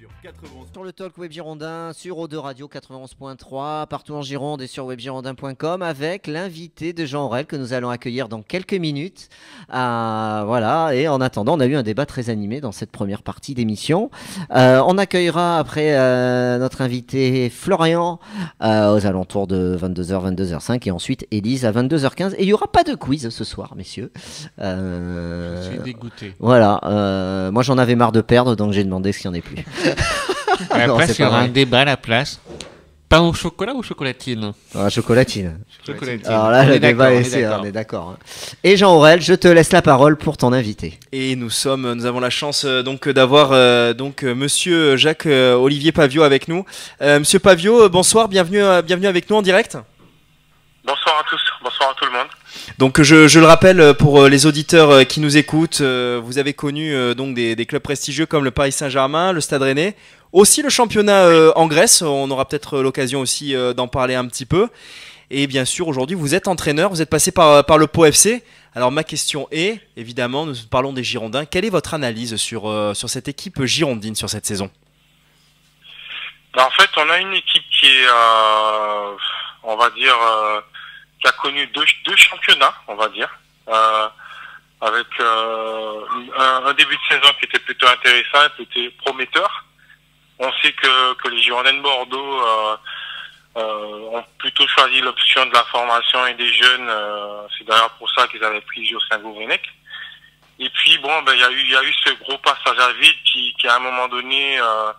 Sur le Talk Web Girondin, sur O2 Radio 91.3, partout en Gironde et sur webgirondin.com, avec l'invité de Jean Aurel que nous allons accueillir dans quelques minutes. Voilà, et en attendant, on a eu un débat très animé dans cette première partie d'émission. On accueillera après notre invité Florian aux alentours de 22h, 22h05 et ensuite Élise à 22h15. Et il n'y aura pas de quiz ce soir, messieurs. Je suis dégoûté. Voilà, moi j'en avais marre de perdre, donc j'ai demandé s'il n'y en ait plus. Non, après, il y aura un débat à la place. Pain au chocolat ou chocolatine? Chocolatine. Chocolatine. Alors là, le débat est on est d'accord. Et Jean Aurel, je te laisse la parole pour ton invité. Et nous avons la chance donc d'avoir Monsieur Jacques Olivier Pavio avec nous. Monsieur Pavio, bonsoir, bienvenue avec nous en direct. Bonsoir à tous, bonsoir à tout le monde. Donc je le rappelle pour les auditeurs qui nous écoutent, vous avez connu donc des clubs prestigieux comme le Paris Saint-Germain, le Stade Rennais, aussi le championnat en Grèce, on aura peut-être l'occasion aussi d'en parler un petit peu. Et bien sûr aujourd'hui vous êtes entraîneur, vous êtes passé par le Pau FC. Alors ma question est, évidemment nous parlons des Girondins, quelle est votre analyse sur cette équipe girondine sur cette saison? En fait on a une équipe qui est, on va dire... qui a connu deux championnats, on va dire, avec un début de saison qui était plutôt intéressant, qui était prometteur. On sait que les Girondins de Bordeaux ont plutôt choisi l'option de la formation et des jeunes. C'est d'ailleurs pour ça qu'ils avaient pris Jocelyn Gourvenec. Et puis bon, il y a eu ce gros passage à vide qui à un moment donné,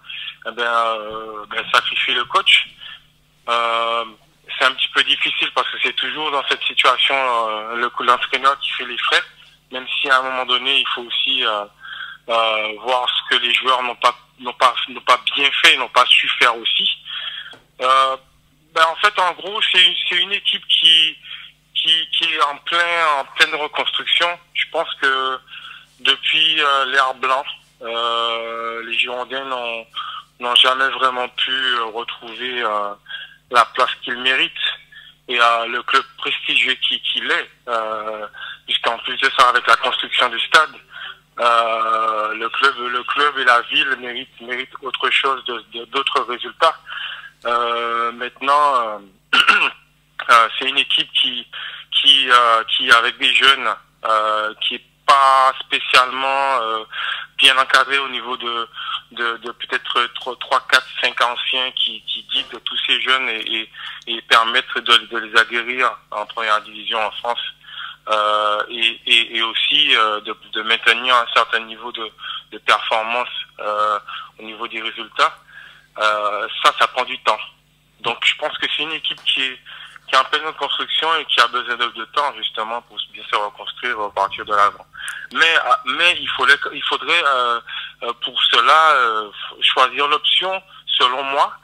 sacrifie le coach. C'est un petit peu difficile parce que c'est toujours dans cette situation l'entraîneur qui fait les frais, même si à un moment donné il faut aussi voir ce que les joueurs n'ont pas bien fait, n'ont pas su faire aussi. En fait, en gros, c'est une équipe qui est en pleine reconstruction. Je pense que depuis l'ère blanc, les Girondins n'ont jamais vraiment pu retrouver la place qu'il mérite et le club prestigieux qu'il est, puisqu'en plus de ça, avec la construction du stade, le club et la ville méritent autre chose, d'autres résultats. Maintenant, c'est une équipe qui avec des jeunes, qui est pas spécialement bien encadrée au niveau de peut-être 3, 4, 5 anciens qui guident tous ces jeunes et permettent de les aguerrir en première division en France, et aussi de maintenir un certain niveau de performance au niveau des résultats. Ça prend du temps. Donc je pense que c'est une équipe qui est en pleine construction et qui a besoin de temps justement pour bien se reconstruire à partir de l'avant. Mais il faudrait pour cela choisir l'option, selon moi,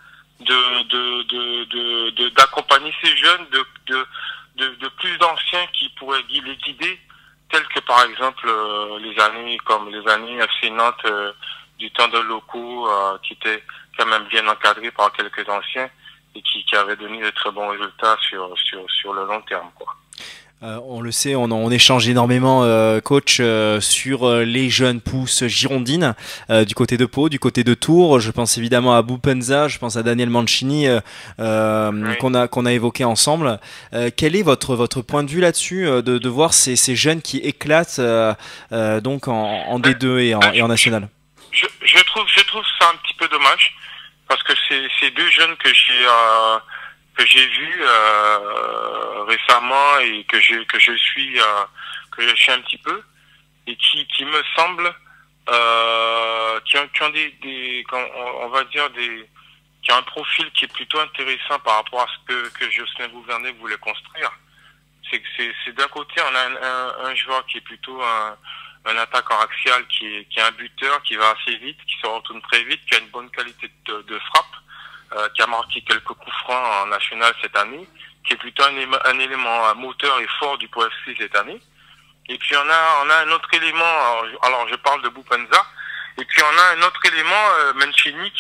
d'accompagner ces jeunes de plus d'anciens qui pourraient les guider, tels que par exemple les années FC Nantes du temps de locaux qui étaient quand même bien encadrés par quelques anciens et qui avaient donné de très bons résultats sur le long terme, quoi. On le sait, on échange énormément, coach, sur les jeunes pousses girondines du côté de Pau, du côté de Tours. Je pense évidemment à Bupenza, je pense à Daniel Mancini oui. qu'on a évoqué ensemble. Quel est votre point de vue là-dessus, de voir ces jeunes qui éclatent donc en D2 et en national? Je trouve ça un petit peu dommage parce que c'est deux jeunes que j'ai vu récemment et que je suis un petit peu et qui me semble qui ont on va dire qui ont un profil qui est plutôt intéressant par rapport à ce que Jocelyn Gourvenec voulait construire. C'est d'un côté on a un joueur qui est plutôt un attaquant axial qui est un buteur qui va assez vite, qui se retourne très vite, qui a une bonne qualité de frappe, qui a marqué quelques coups francs en national cette année, qui est plutôt un élément moteur et fort du Pau FC cette année. Et puis on a un autre élément, alors je parle de Bupenza, et puis on a un autre élément, Mancini,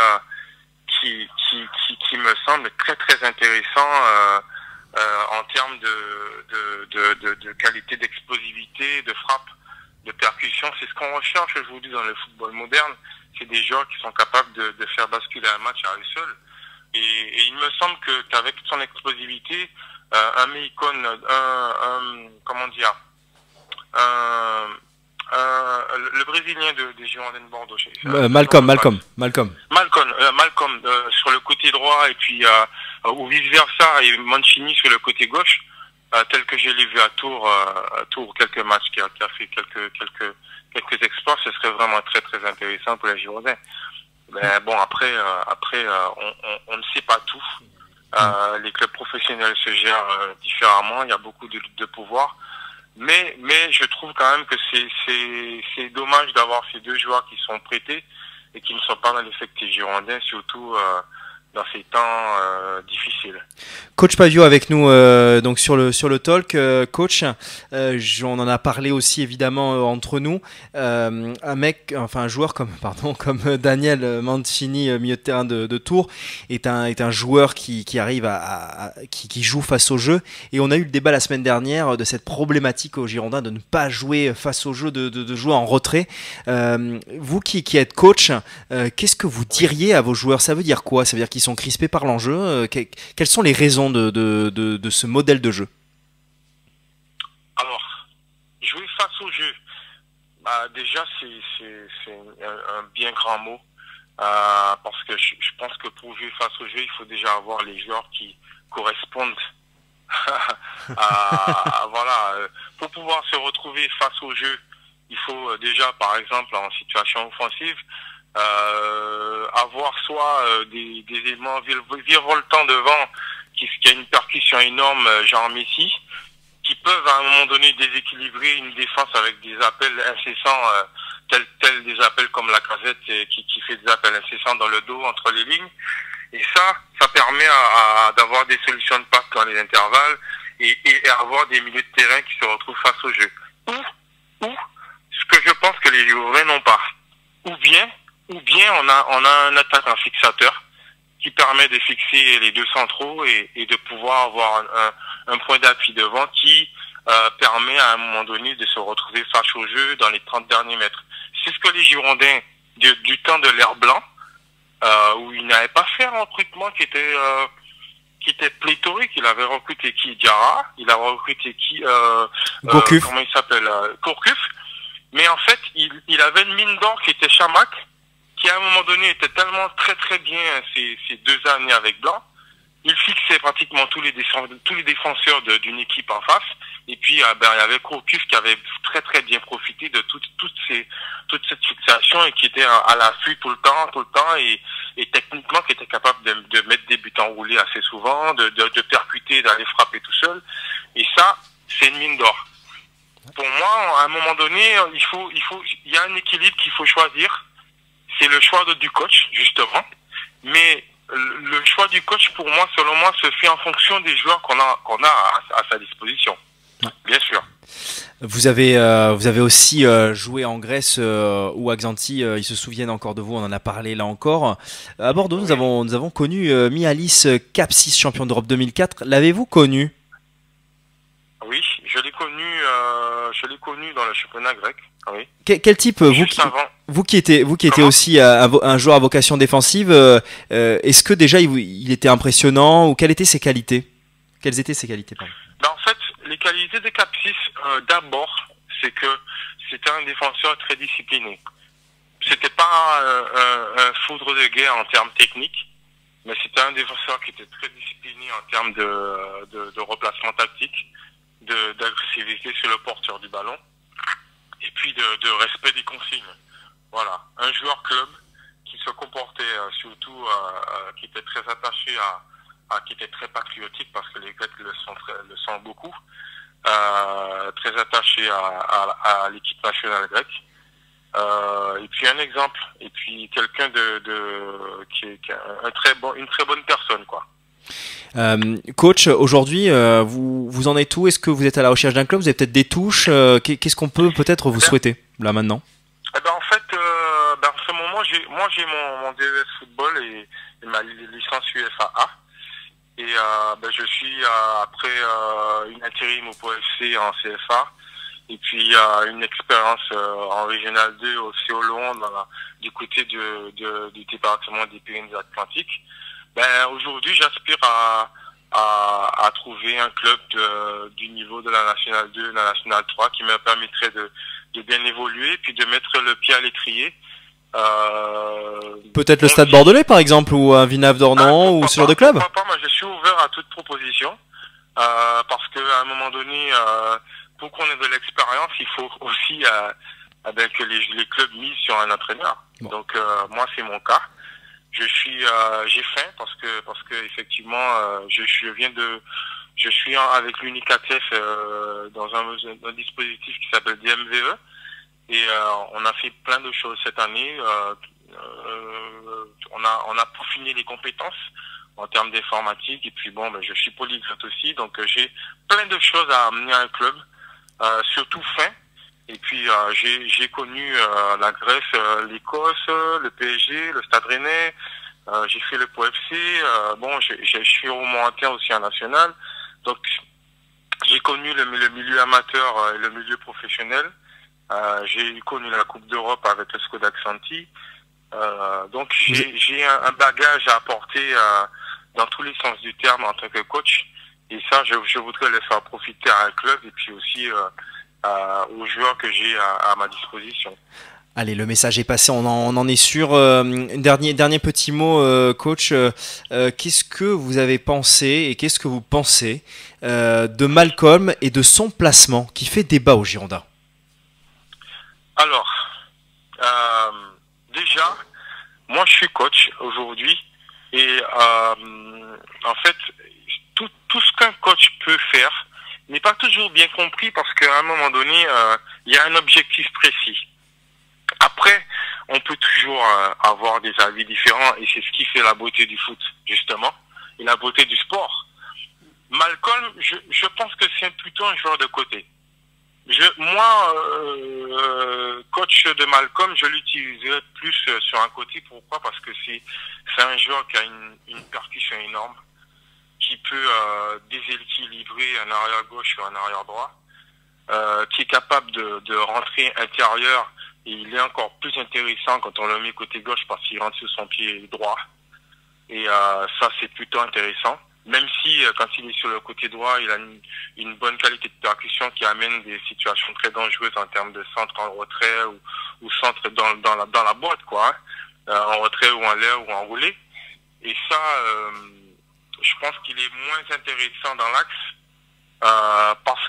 qui me semble très très intéressant en termes de qualité d'explosivité, de frappe. de percussion. C'est ce qu'on recherche aujourd'hui dans le football moderne. C'est des joueurs qui sont capables de faire basculer un match à eux seuls. Et il me semble que qu'avec son explosivité, un Meikon, comment dire, le Brésilien des Girondins de Bordeaux. Malcolm. Malcolm sur le côté droit et puis ou vice versa et Mancini sur le côté gauche, tel que je l'ai vu à Tours quelques matchs, qui a fait quelques exploits. Ce serait vraiment très très intéressant pour les Girondins. Mais bon, après on ne sait pas tout. Les clubs professionnels se gèrent différemment. Il y a beaucoup de pouvoir. Mais je trouve quand même que c'est dommage d'avoir ces deux joueurs qui sont prêtés et qui ne sont pas dans l'effectif girondin, surtout dans ces temps difficiles. Coach Pavio avec nous donc sur le talk. Coach, on en a parlé aussi évidemment entre nous. Un joueur comme Daniel Mancini, milieu de terrain de Tours, est un joueur qui arrive qui joue face au jeu. Et on a eu le débat la semaine dernière de cette problématique aux Girondins de ne pas jouer face au jeu, de jouer en retrait. Vous qui êtes coach, qu'est-ce que vous diriez à vos joueurs? Ça veut dire quoi? Ça veut dire qu'ils sont crispés par l'enjeu? Quelles sont les raisons de ce modèle de jeu? Alors, jouer face au jeu, déjà c'est un bien grand mot, parce que je pense que pour jouer face au jeu, il faut déjà avoir les joueurs qui correspondent voilà, pour pouvoir se retrouver face au jeu, il faut déjà, par exemple, en situation offensive, avoir soit des éléments virevoltants devant qui a une percussion énorme, genre Messi, qui peuvent à un moment donné déséquilibrer une défense avec des appels incessants, tels des appels comme Lacazette qui fait des appels incessants dans le dos entre les lignes. Et ça permet d'avoir des solutions de passe dans les intervalles et avoir des milieux de terrain qui se retrouvent face au jeu. Ou ce que je pense que les Girondins n'ont pas. Ou bien on a un attaquant fixateur qui permet de fixer les deux centraux et de pouvoir avoir un point d'appui devant qui permet à un moment donné de se retrouver face au jeu dans les 30 derniers mètres. C'est ce que les Girondins du temps de l'ère blanc, où il n'avait pas fait un recrutement qui était pléthorique. Il avait recruté Diarra, il avait recruté Gourcuff. Comment il s'appelle, Gourcuff. Mais en fait, il avait une mine d'or qui était Chamac, qui à un moment donné était tellement très très bien ces 2 années avec Blanc. Il fixait pratiquement tous les défenseurs d'une équipe en face. Et puis il y avait Gourcuff qui avait très très bien profité de toute cette fixation et qui était à l'affût tout le temps et techniquement qui était capable de mettre des buts enroulés assez souvent, de percuter, d'aller frapper tout seul. Et ça, c'est une mine d'or. Pour moi, à un moment donné, il y a un équilibre qu'il faut choisir. C'est le choix du coach, justement. Mais le choix du coach, pour moi, selon moi, se fait en fonction des joueurs qu'on a à sa disposition. Ouais. Bien sûr. Vous avez aussi joué en Grèce ou à Xanthi, ils se souviennent encore de vous, on en a parlé là encore. À Bordeaux, oui. Nous avons connu Mialis Kapsis, champion d'Europe 2004. L'avez-vous connu? Oui, je l'ai connu dans le championnat grec. Oui. Quel type, vous qui étiez aussi un joueur à vocation défensive, est-ce que déjà il était impressionnant ou quelles étaient ses qualités? En fait, les qualités de Kapsis, d'abord, c'est que c'était un défenseur très discipliné. C'était pas un foudre de guerre en termes techniques, mais c'était un défenseur qui était très discipliné en termes de replacement tactique, d'agressivité sur le porteur du ballon, et puis de respect des consignes. Voilà, un joueur club qui se comportait surtout, qui était très attaché qui était très patriotique parce que les Grecs le sont beaucoup, très attaché à l'équipe nationale grecque. Et puis un exemple, et puis quelqu'un qui est une très bonne personne, quoi. Coach, aujourd'hui, vous en êtes où? Est-ce que vous êtes à la recherche d'un club? Vous avez peut-être des touches? Qu'est-ce qu'on peut peut-être vous souhaiter là maintenant? En fait, en ce moment, j'ai mon DES football et ma licence UFAA. Et je suis après une intérim au POFC en CFA Et puis une expérience en Régional 2 au Céolon, du côté du département des Pyrénées-Atlantiques. Aujourd'hui, j'aspire à trouver un club du niveau de la Nationale 2, la Nationale 3, qui me permettrait de bien évoluer, puis de mettre le pied à l'étrier. Peut-être le Stade Bordelais, par exemple, ou un Villeneuve d'Ornon, ou ce genre de club. Moi, je suis ouvert à toute proposition, parce qu'à un moment donné, pour qu'on ait de l'expérience, il faut aussi que les clubs misent sur un entraîneur. Bon. Donc moi, c'est mon cas. J'ai faim parce que effectivement, je suis avec l'Unicatef dans un dispositif qui s'appelle DMVE, et on a fait plein de choses cette année. On a peaufiné les compétences en termes d'informatique, et puis je suis polyglotte aussi, donc j'ai plein de choses à amener à un club, surtout fin. Et puis j'ai connu la Grèce, l'Écosse, le PSG, le Stade Rennais, j'ai fait le Pau FC, je suis remonté aussi en national, donc j'ai connu le milieu amateur et le milieu professionnel. J'ai connu la Coupe d'Europe avec le Skoda Xanthi, donc j'ai un bagage à apporter dans tous les sens du terme en tant que coach, et ça je voudrais le faire profiter à un club, et puis aussi aux joueurs que j'ai à ma disposition. Allez, le message est passé, on en est sûr. Dernier petit mot, coach. Qu'est-ce que vous avez pensé et qu'est-ce que vous pensez de Malcolm et de son placement qui fait débat aux Girondins? Alors, déjà, moi je suis coach aujourd'hui, et en fait, tout ce qu'un coach peut faire n'est pas toujours bien compris, parce qu'à un moment donné, il y a un objectif précis. Après, on peut toujours avoir des avis différents, et c'est ce qui fait la beauté du foot, justement, et la beauté du sport. Malcolm, je pense que c'est plutôt un joueur de côté. Moi, coach de Malcolm, je l'utiliserai plus sur un côté. Pourquoi? Parce que c'est un joueur qui a une percussion énorme, qui peut déséquilibrer un arrière gauche ou un arrière droit, qui est capable de rentrer intérieur, et il est encore plus intéressant quand on le met côté gauche parce qu'il rentre sur son pied droit, et ça c'est plutôt intéressant, même si quand il est sur le côté droit, il a une bonne qualité de percussion qui amène des situations très dangereuses en termes de centre en retrait ou centre dans la boîte, quoi, en retrait ou en l'air ou en roulé. Et ça, je pense qu'il est moins intéressant dans l'axe, parce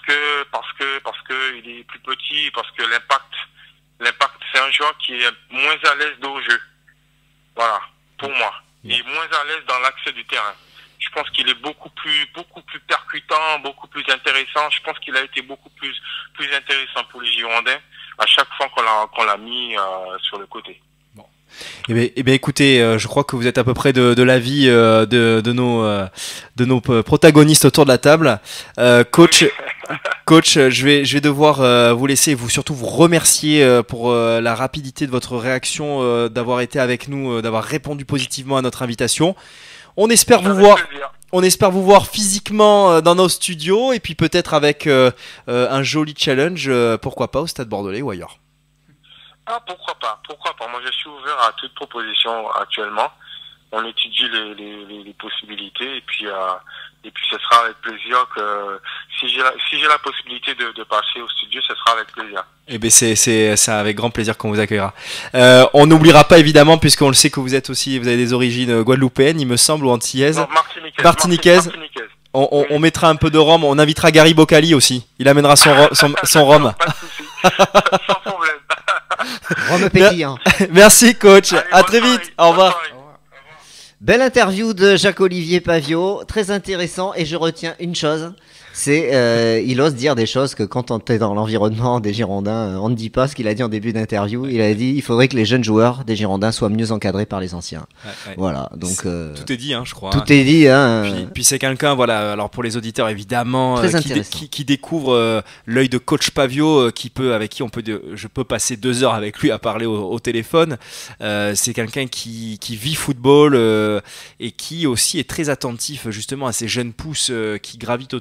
que il est plus petit, parce que l'impact, c'est un joueur qui est moins à l'aise au jeu. Voilà, pour moi. Il est moins à l'aise dans l'axe du terrain. Je pense qu'il est beaucoup plus percutant, beaucoup plus intéressant. Je pense qu'il a été beaucoup plus intéressant pour les Girondins à chaque fois qu'on l'a mis sur le côté. Eh bien, écoutez, je crois que vous êtes à peu près de l'avis de nos protagonistes autour de la table. Coach, je vais devoir vous laisser, surtout vous remercier pour la rapidité de votre réaction, d'avoir été avec nous, d'avoir répondu positivement à notre invitation. On espère vous voir physiquement dans nos studios, et puis peut-être avec un joli challenge, pourquoi pas au Stade Bordelais ou ailleurs. Ah, pourquoi pas. Moi, je suis ouvert à toute proposition actuellement. On étudie les possibilités, et puis ce sera avec plaisir que si j'ai la possibilité de passer au studio, ce sera avec plaisir. Eh bien, c'est avec grand plaisir qu'on vous accueillera. On n'oubliera pas, évidemment, puisqu'on le sait que vous avez des origines guadeloupéennes, il me semble, ou antillaises. Non, martiniquaises. On mettra un peu de rhum, on invitera Gary Boccali aussi. Il amènera son rhum. Pas de souci. Sans problème. Rhum pétillant. Merci, coach. Allez, à très vite. Au revoir. Belle interview de Jacques-Olivier Pavio, très intéressant, et je retiens une chose, c'est il ose dire des choses que quand on est dans l'environnement des Girondins, on ne dit pas. Ce qu'il a dit en début d'interview. Il a dit il faudrait que les jeunes joueurs des Girondins soient mieux encadrés par les anciens. Ouais. Voilà, donc tout est dit, je crois. Tout est dit. Puis c'est quelqu'un, voilà. Alors pour les auditeurs évidemment, qui découvre l'œil de coach Pavio, je peux passer 2 heures avec lui à parler au téléphone. C'est quelqu'un qui vit football et qui aussi est très attentif justement à ces jeunes pousses qui gravitent autour des Girondins.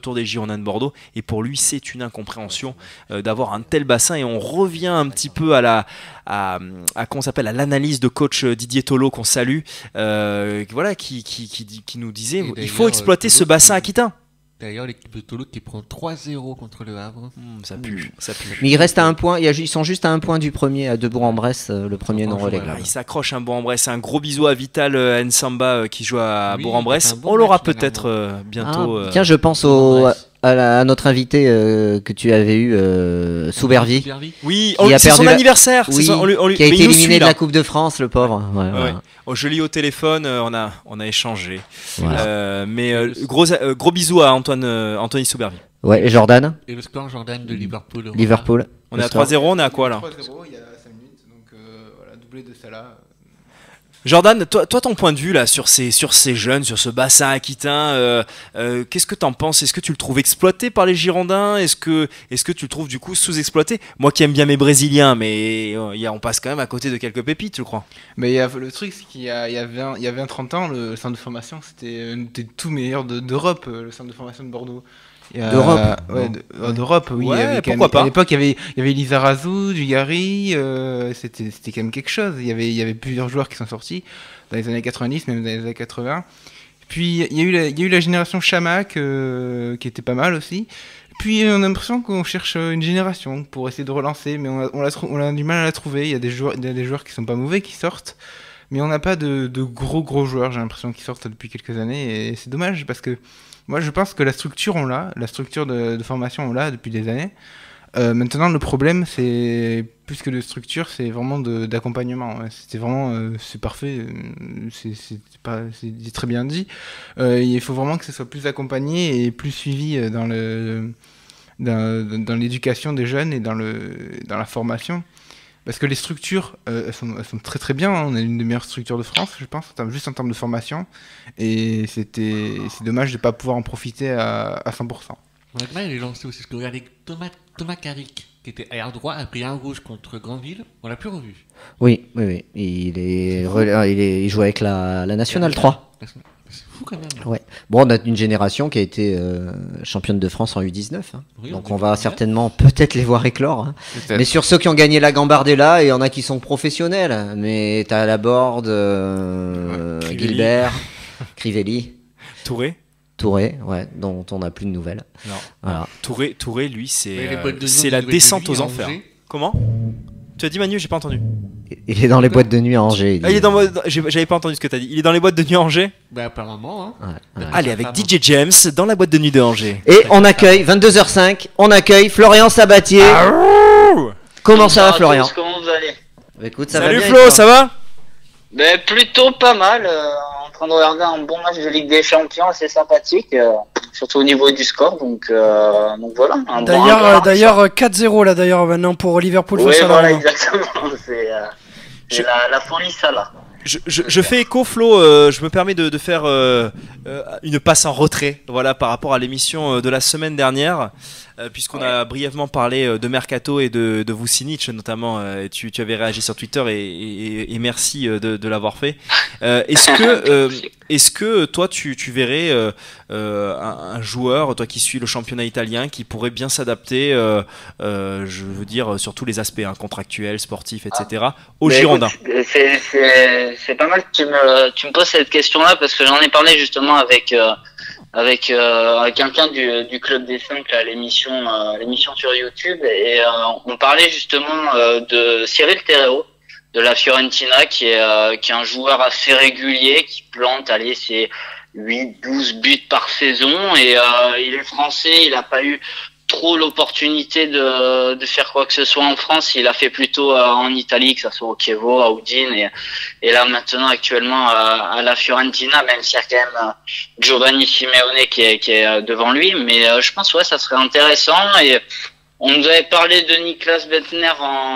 Girondins de Bordeaux. Et pour lui, c'est une incompréhension d'avoir un tel bassin. Et on revient un petit peu à comment s'appelle, à l'analyse de coach Didier Tolo qu'on salue, voilà, qui nous disait il faut exploiter ce bassin aquitain. D'ailleurs, l'équipe de Toulouse qui prend 3-0 contre le Havre. Ça pue. Mais il reste à un point. Ils sont juste à un point du premier, à 2 Bourg-en-Bresse, le premier non relégable. Il s'accroche un Bourg-en-Bresse. Un gros bisou à Vital Nsamba qui joue à Bourg-en-Bresse. On l'aura peut-être bientôt. Tiens, je pense à notre invité que tu avais eu, Soubervi. Oui, c'est son anniversaire. Oui, qui a été éliminé de la Coupe de France, le pauvre. Ouais, voilà. Je l'ai au téléphone, on a échangé. Voilà. Gros bisous à Anthony Soubervi. Ouais, et Jordan. Et le score, Jordan, de Liverpool. Liverpool. On est à 3-0, on est à quoi là? 3-0 il y a 5 minutes, donc voilà, doublé de Salah. Jordan, toi ton point de vue là sur ces jeunes, sur ce bassin aquitain, qu'est-ce que t'en penses? Est-ce que tu le trouves exploité par les Girondins? Est-ce que tu le trouves du coup sous-exploité? Moi qui aime bien mes Brésiliens, mais on passe quand même à côté de quelques pépites, je crois. Mais le truc, c'est qu'il y a 20-30 ans, le centre de formation, c'était un des tout meilleurs d'Europe, le centre de formation de Bordeaux. D'Europe. D'Europe, oui. Ouais, pourquoi pas. À l'époque, il y avait Lizarazu, Dugarry, c'était quand même quelque chose. Il y avait plusieurs joueurs qui sont sortis dans les années 90, même dans les années 80. Puis il y a eu la génération Chamac, qui était pas mal aussi. Puis on a l'impression qu'on cherche une génération pour essayer de relancer, mais on a du mal à la trouver. Il y a des joueurs qui sont pas mauvais qui sortent, mais on n'a pas de gros joueurs, j'ai l'impression, qui sortent depuis quelques années. Et c'est dommage parce que moi, je pense que la structure, on l'a. La structure de formation, on l'a depuis des années. Maintenant, le problème, c'est plus que de structure, c'est vraiment d'accompagnement. C'était vraiment, c'est parfait. C'est très bien dit. Il faut vraiment que ce soit plus accompagné et plus suivi dans l'éducation des jeunes et dans la formation. Parce que les structures, elles sont très très bien. On a une des meilleures structures de France, je pense, juste en termes de formation. Et c'est dommage de ne pas pouvoir en profiter à 100%. Honnêtement, il est lancé aussi. Parce que regardez, Thomas Carrick, qui était arrière droit, a pris un rouge contre Granville. On l'a plus revu. Oui. Il joue avec la Nationale 3. C'est fou quand même. Ouais. Bon, on a une génération qui a été championne de France en U19. Hein. Oui, donc on va certainement peut-être les voir éclore. Hein. Mais sur ceux qui ont gagné la Gambardella, il y en a qui sont professionnels. Mais t'as Laborde, Gilbert, Crivelli. Touré, ouais, dont on n'a plus de nouvelles. Non. Voilà. Touré, lui, c'est la descente aux enfers. Comment? Tu as dit Manu, j'ai pas entendu. Il est dans les boîtes de nuit à Angers. J'avais pas entendu ce que tu as dit. Il est dans les boîtes de nuit à Angers? Bah apparemment. Hein. Ouais. Allez, avec DJ James dans la boîte de nuit de Angers. Et on accueille, 22h05, on accueille Florian Sabatier. Comment ça va, Florian? Comment vous allez? Écoute, ça Salut va bien, Flo, ça va? Ben, plutôt pas mal. En train de regarder un bon match de Ligue des Champions, assez sympathique, surtout au niveau du score. Donc voilà. D'ailleurs, 4-0 là d'ailleurs maintenant pour Liverpool. Oui, voilà, exactement. C'est la folie, ça là. Je fais écho, Flo, je me permets de faire une passe en retrait, voilà, par rapport à l'émission de la semaine dernière, puisqu'on a brièvement parlé de Mercato et de Vucinic notamment. Tu avais réagi sur Twitter et merci de l'avoir fait. Est-ce que toi tu verrais un joueur, toi qui suis le championnat italien, qui pourrait bien s'adapter, je veux dire sur tous les aspects, hein, contractuels, sportifs, etc., aux Girondins? C'est pas mal que tu me poses cette question-là parce que j'en ai parlé justement avec quelqu'un du Club des 5 à l'émission sur YouTube et on parlait justement de Cyril Terreo de la Fiorentina qui est un joueur assez régulier qui plante ses 8-12 buts par saison et il est français, il a pas eu trop l'opportunité de faire quoi que ce soit en France. Il a fait plutôt en Italie, que ça soit au Chievo, à Udine et là maintenant actuellement à la Fiorentina, même s'il y a quand même Giovanni Simeone qui est devant lui, mais je pense ça serait intéressant. Et on nous avait parlé de Niklas Bentner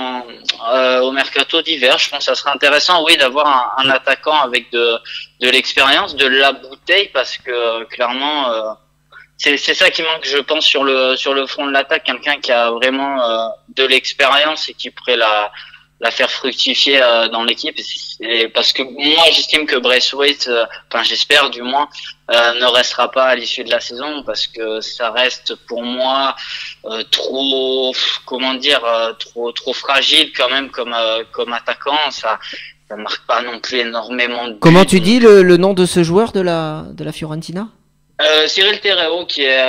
au mercato d'hiver. Je pense que ça serait intéressant, oui, d'avoir un attaquant avec de l'expérience, de la bouteille, parce que clairement c'est ça qui manque, je pense, sur le front de l'attaque, quelqu'un qui a vraiment de l'expérience et qui pourrait la faire fructifier dans l'équipe. Parce que moi, j'estime que Braithwaite, enfin j'espère du moins, ne restera pas à l'issue de la saison, parce que ça reste pour moi trop, comment dire, trop fragile quand même comme attaquant. Ça marque pas non plus énormément de buts. Comment tu dis le nom de ce joueur de la Fiorentina? Cyril Terreo, qui est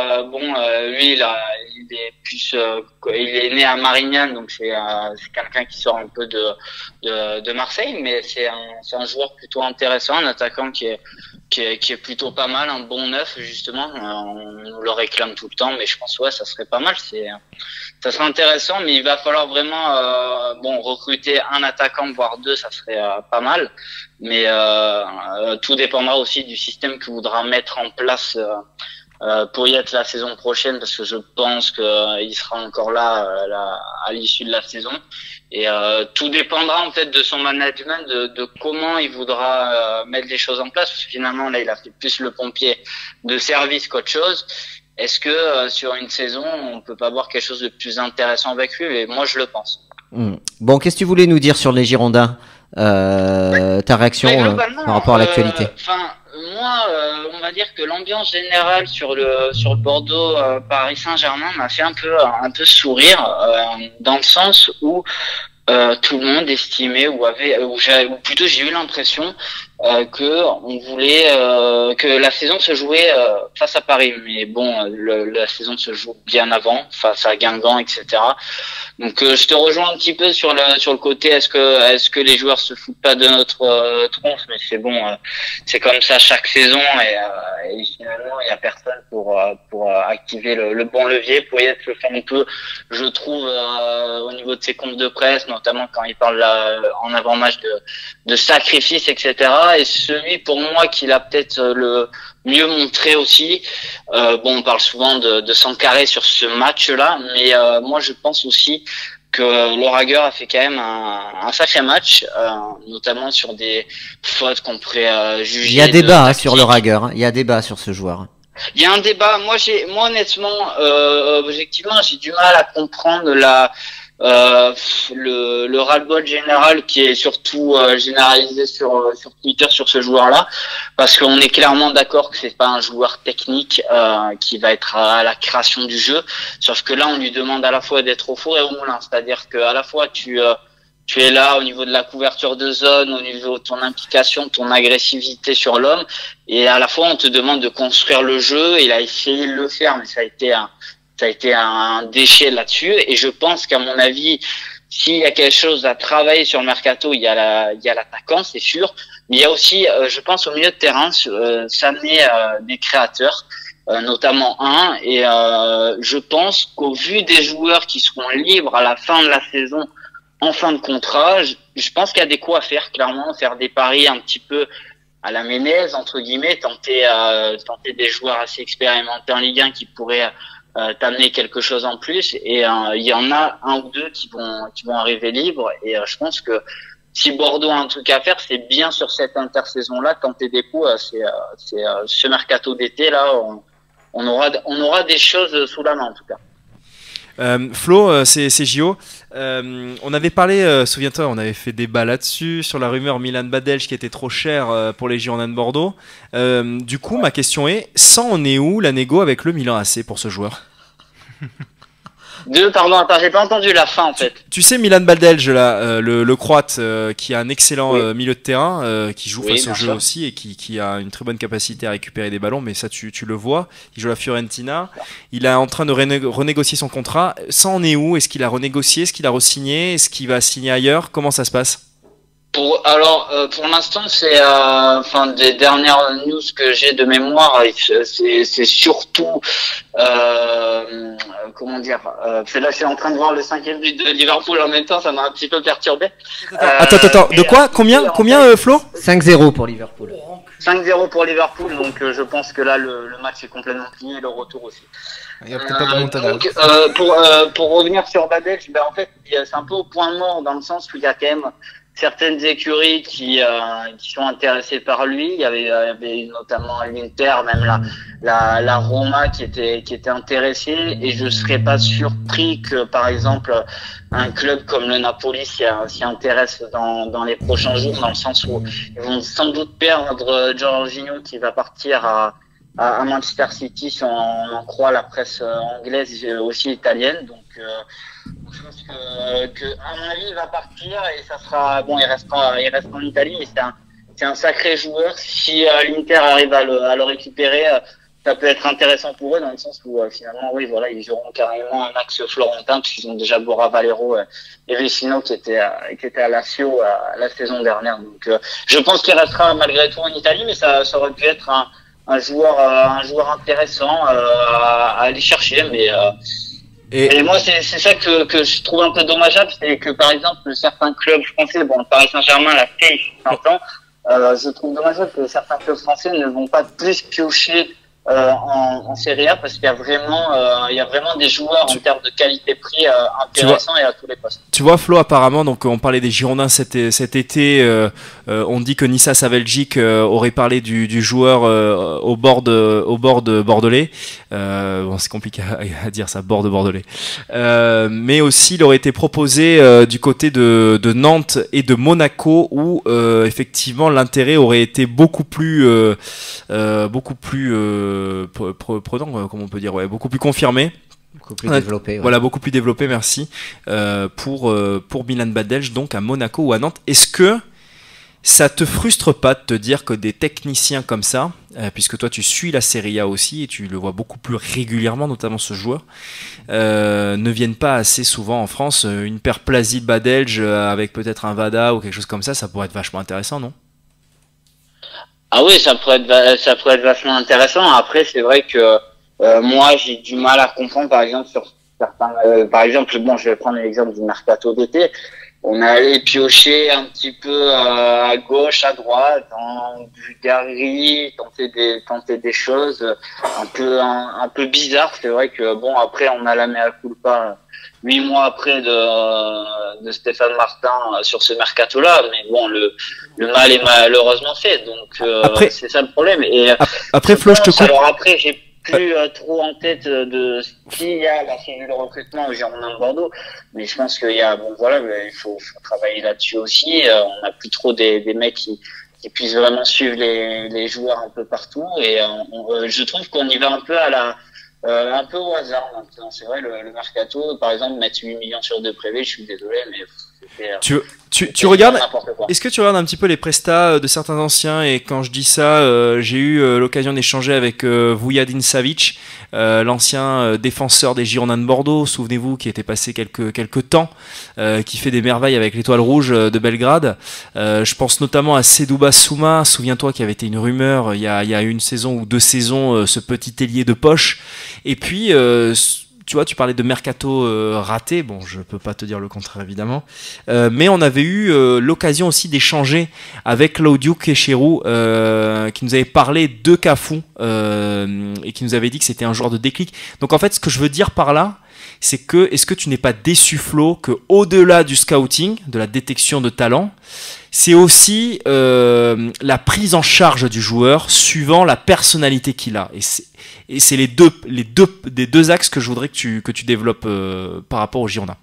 lui il est plus il est né à Marignane, donc c'est quelqu'un qui sort un peu de Marseille, mais c'est un joueur plutôt intéressant, un attaquant qui est plutôt pas mal, un bon neuf justement. On nous le réclame tout le temps, mais je pense ça serait pas mal. Ça serait intéressant, mais il va falloir vraiment recruter un attaquant voire deux, ça serait pas mal. Mais tout dépendra aussi du système que voudra mettre en place Poyet la saison prochaine, parce que je pense qu'il sera encore là à l'issue de la saison. Et tout dépendra en fait de son management, de comment il voudra mettre les choses en place, parce que finalement là il a fait plus le pompier de service qu'autre chose. Est-ce que sur une saison on peut pas voir quelque chose de plus intéressant avec lui? Et moi je le pense. Bon, qu'est-ce que tu voulais nous dire sur les Girondins, ta réaction par rapport à l'actualité? Moi, on va dire que l'ambiance générale sur le Bordeaux Paris Saint-Germain m'a fait un peu sourire, dans le sens où tout le monde estimait ou plutôt j'ai eu l'impression que on voulait que la saison se jouait face à Paris, mais bon, la saison se joue bien avant face à Guingamp, etc. Donc je te rejoins un petit peu sur le côté est-ce que les joueurs se foutent pas de notre tronche, mais c'est bon, c'est comme ça chaque saison, et finalement il y a personne pour activer le bon levier. Poyet le fait un peu, je trouve, au niveau de ses confs de presse, notamment quand il parle en avant-match de sacrifice, etc. Et celui pour moi qui l'a peut-être le mieux montré aussi, on parle souvent de Sankaré sur ce match-là, mais moi je pense aussi que Lauragher a fait quand même un sacré match, notamment sur des fautes qu'on pourrait juger. Il y a débat sur Lauragher, il y a débat sur ce joueur. Il y a un débat. Moi honnêtement, objectivement, j'ai du mal à comprendre le ras-le-bol général qui est surtout généralisé sur Twitter sur ce joueur-là, parce qu'on est clairement d'accord que c'est pas un joueur technique qui va être à la création du jeu, sauf que là on lui demande à la fois d'être au four et au moulin, c'est-à-dire que à la fois tu es là au niveau de la couverture de zone, au niveau de ton implication, ton agressivité sur l'homme, et à la fois on te demande de construire le jeu. Il a essayé de le faire, mais ça a été un déchet là-dessus. Et je pense qu'à mon avis, s'il y a quelque chose à travailler sur le mercato, il y a l'attaquant, c'est sûr. Mais il y a aussi, je pense, au milieu de terrain, s'amener des créateurs, notamment un. Et je pense qu'au vu des joueurs qui seront libres à la fin de la saison, en fin de contrat, je pense qu'il y a des coups à faire, clairement, faire des paris un petit peu à la Ménez, entre guillemets, tenter des joueurs assez expérimentés en Ligue 1 qui pourraient t'amener quelque chose en plus, et il y en a un ou deux qui vont arriver libres, et je pense que si Bordeaux a un truc à faire, c'est bien sur cette intersaison-là, tenter des coups. C'est ce mercato d'été là, on aura des choses sous la main en tout cas. Flo, c'est JO. On avait parlé, souviens-toi, on avait fait débat là-dessus sur la rumeur Milan Badelj qui était trop cher pour les Girondins de Bordeaux. Du coup, ma question est, on est où la négo avec le Milan AC pour ce joueur? Pardon, attends, j'ai pas entendu la fin en fait. Tu sais Milan Badelj là, le Croate qui a un excellent milieu de terrain, qui joue face au jeu aussi, et qui a une très bonne capacité à récupérer des ballons, mais ça tu le vois, il joue à la Fiorentina, il est en train de renégocier son contrat. Ça en est où? Est-ce qu'il a renégocié? Est-ce qu'il a re-signé? Est-ce qu'il va signer ailleurs? Comment ça se passe? Pour l'instant, c'est des dernières news que j'ai de mémoire, c'est surtout comment dire, c'est là je suis en train de voir le 5e but de Liverpool en même temps, ça m'a un petit peu perturbé. Attends, de quoi? Combien Flo? 5-0 pour Liverpool. 5-0 pour Liverpool, donc je pense que là le match est complètement fini, le retour aussi. Il y a peut-être pas de montage. Donc pour revenir sur Badelj, en fait c'est un peu au point mort, dans le sens où il y a quand même certaines écuries qui sont intéressées par lui. Il y avait notamment l'Inter, même la Roma qui était intéressée, et je serais pas surpris que par exemple un club comme le Napoli s'y intéresse dans les prochains jours, dans le sens où ils vont sans doute perdre Jorginho qui va partir à Manchester City, si on en croit la presse anglaise et aussi italienne. Donc je pense que à mon avis il va partir, et ça sera bon, il reste en Italie, mais c'est un sacré joueur. Si l'Inter arrive à le récupérer, ça peut être intéressant pour eux, dans le sens où finalement oui, voilà, ils auront carrément un axe florentin, puisqu'ils ont déjà Borja Valero et Vecino qui était à Lazio la saison dernière. Donc je pense qu'il restera malgré tout en Italie, mais ça aurait pu être un joueur intéressant à aller chercher. Mais et moi c'est ça que je trouve un peu dommageable, c'est que par exemple certains clubs français, bon, le Paris Saint-Germain l'a fait il y a 5 ans, je trouve dommageable que certains clubs français ne vont pas plus piocher en Serie A, parce qu'il y a vraiment des joueurs en termes de qualité-prix intéressants et à tous les postes. Tu vois, Flo, apparemment, donc on parlait des Girondins cet été, on dit que Nissa Saveljic aurait parlé du joueur au bord de Bordelais. Bon, c'est compliqué à dire ça, bord de Bordelais. Mais aussi, il aurait été proposé du côté de Nantes et de Monaco, où effectivement l'intérêt aurait été beaucoup plus prenant, comme on peut dire, ouais, beaucoup plus confirmé. Beaucoup plus développé. Ouais. Voilà, beaucoup plus développé, merci. Pour Milan Badelj, donc à Monaco ou à Nantes. Est-ce que ça te frustre pas de te dire que des techniciens comme ça, puisque toi tu suis la Serie A aussi et tu le vois beaucoup plus régulièrement, notamment ce joueur, ne viennent pas assez souvent en France? Une paire Plazy de Badelj avec peut-être un Vada ou quelque chose comme ça pourrait être vachement intéressant, non? Ah oui, ça pourrait être vachement intéressant. Après, c'est vrai que moi, j'ai du mal à comprendre, par exemple, sur certains. Par exemple, bon, je vais prendre l'exemple du mercato d'été. On est allé piocher un petit peu à gauche, à droite, en Bulgarie, tenter des choses un peu bizarres. C'est vrai que bon, après, on a la mea culpa 8 mois après de Stéphane Martin sur ce mercato-là, mais bon, le mal est malheureusement fait, donc après, c'est ça le problème. Et après, Flo, je te coupe. Alors après, j'ai plus trop en tête de qui y a la cellule de recrutement au Girondins de Bordeaux, mais je pense qu'il y a, bon voilà, il faut travailler là-dessus aussi. On n'a plus trop des mecs qui puissent vraiment suivre les joueurs un peu partout, et je trouve qu'on y va un peu un peu au hasard maintenant. C'est vrai, le mercato, par exemple, mettre 8 millions sur Deprevez, je suis désolé, mais tu regardes, est-ce que tu regardes un petit peu les prestats de certains anciens? Et quand je dis ça, j'ai eu l'occasion d'échanger avec Vujadin Savic, l'ancien défenseur des Girondins de Bordeaux, souvenez-vous, qui était passé quelques temps, qui fait des merveilles avec l'Étoile Rouge de Belgrade. Je pense notamment à Sedouba Souma, souviens-toi, qui avait été une rumeur il y a une saison ou 2 saisons, ce petit ailier de poche. Et puis tu vois, tu parlais de mercato raté, bon, je peux pas te dire le contraire évidemment, mais on avait eu l'occasion aussi d'échanger avec Claudio Quecherou, qui nous avait parlé de Cafu, et qui nous avait dit que c'était un joueur de déclic. Donc en fait, ce que je veux dire par là, c'est que, est-ce que tu n'es pas déçu, Flo, que au-delà du scouting, de la détection de talent, c'est aussi la prise en charge du joueur suivant la personnalité qu'il a. Et c'est les deux axes que je voudrais que tu développes par rapport aux Girondins.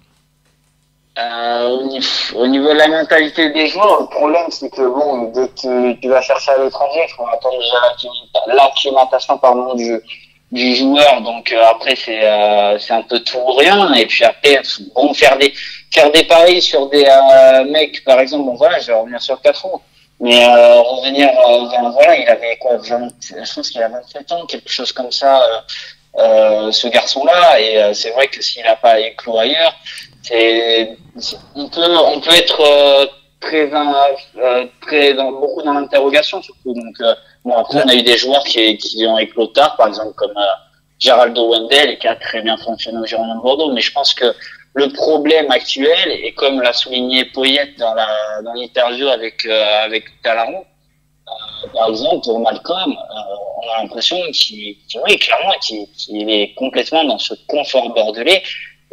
Au niveau de la mentalité des joueurs, le problème c'est que bon, dès que tu vas chercher à l'étranger, il faut attendre déjà l'acclimatation du joueur. Donc après c'est un peu tout ou rien. Et puis après, bon, faire des paris sur des mecs, par exemple, bon voilà, je vais revenir sur 4 ans. Mais revenir, voilà, il avait quoi, je pense qu'il a 27 ans, quelque chose comme ça, ce garçon-là. Et c'est vrai que s'il n'a pas éclos ailleurs, on peut être très beaucoup dans l'interrogation surtout. Donc bon, après on a eu des joueurs qui ont éclos tard, par exemple comme Geraldo Wendel, et qui a très bien fonctionné au Girondins de Bordeaux. Mais je pense que le problème actuel, et comme l'a souligné Poyet dans l'interview avec Talaron, par exemple, pour Malcolm, on a l'impression qu'il est complètement dans ce confort bordelais,